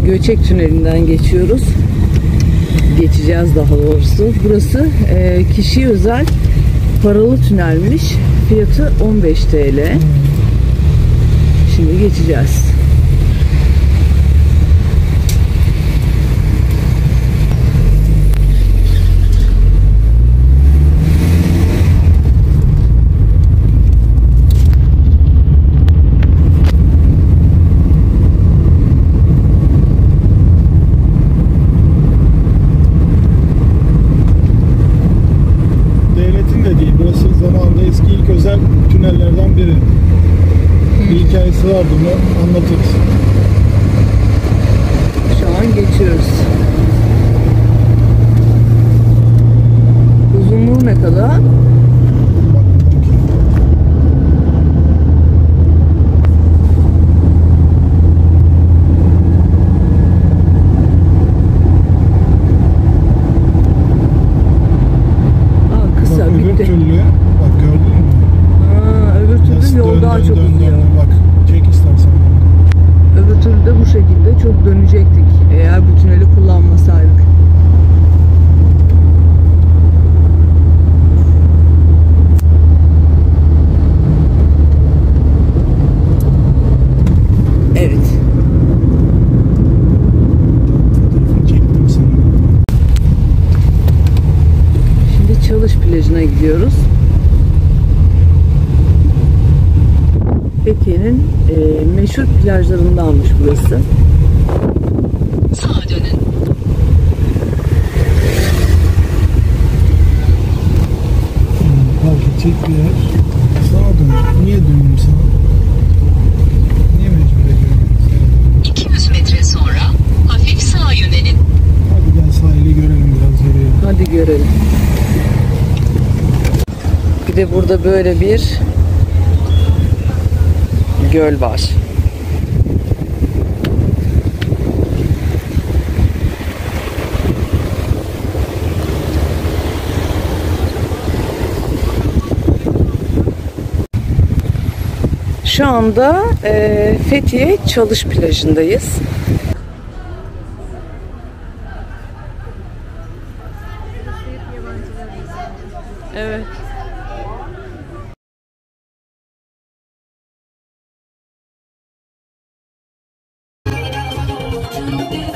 Göçek Tüneli'nden geçiyoruz. Geçeceğiz daha doğrusu. Burası kişiye özel paralı tünelmiş. Fiyatı 15 TL. Şimdi geçeceğiz. Tünellerden biri. Bir hikayesi var, bunu anlatırız. Şu an geçiyoruz. Uzunluğu ne kadar? Kısa, bak, bitti. Türlü, bak gördün mü? Öbür türlü yol daha çok uzuyor. Bak, çek istersen. Öbür türlü de bu şekilde çok dönecektik eğer bu tüneli kullanmasaydık. Evet. Çektim sana. Şimdi Çalış plajına gidiyoruz. Fethiye'nin meşhur plajlarındanmış burası. Sağa dönün. Park edecek bir yer. Sağa dön. Niye döneyim sana? Niye mecbur ediyorum? 200 metre sonra hafif sağa yönelin. Hadi gel sahili görelim, biraz yürüyelim. Hadi görelim. Bir de burada böyle bir göl var. Şu anda Fethiye Çalış plajındayız. Evet.